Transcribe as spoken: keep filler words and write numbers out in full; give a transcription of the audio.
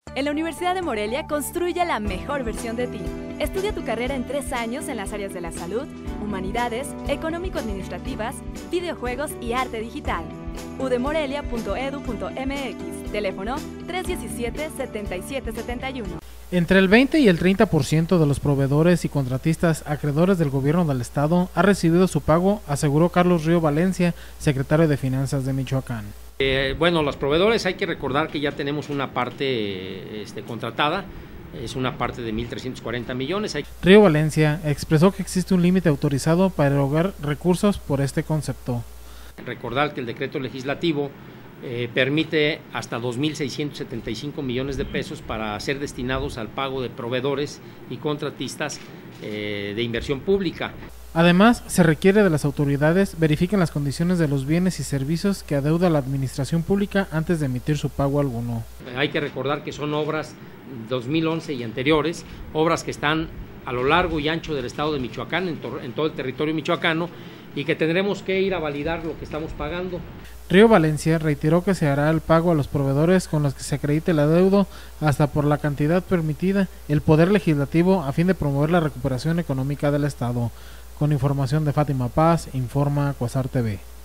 En la Universidad de Morelia construye la mejor versión de ti. Estudia tu carrera en tres años en las áreas de la salud, humanidades, económico-administrativas, videojuegos y arte digital. u d morelia punto e d u punto m x, teléfono tres uno siete, siete siete siete uno. Entre el veinte y el treinta por ciento de los proveedores y contratistas acreedores del gobierno del estado ha recibido su pago, aseguró Carlos Río Valencia, secretario de Finanzas de Michoacán. Eh, bueno, los proveedores hay que recordar que ya tenemos una parte este, contratada, es una parte de mil trescientos cuarenta millones. Hay... Río Valencia expresó que existe un límite autorizado para erogar recursos por este concepto. Recordar que el decreto legislativo eh, permite hasta dos mil seiscientos setenta y cinco millones de pesos para ser destinados al pago de proveedores y contratistas eh, de inversión pública. Además, se requiere de las autoridades verifiquen las condiciones de los bienes y servicios que adeuda la administración pública antes de emitir su pago alguno. Hay que recordar que son obras dos mil once y anteriores, obras que están a lo largo y ancho del estado de Michoacán, en, to en todo el territorio michoacano, y que tendremos que ir a validar lo que estamos pagando. Río Valencia reiteró que se hará el pago a los proveedores con los que se acredite el adeudo hasta por la cantidad permitida el Poder Legislativo a fin de promover la recuperación económica del estado. Con información de Fátima Paz, informa Cuasar T V.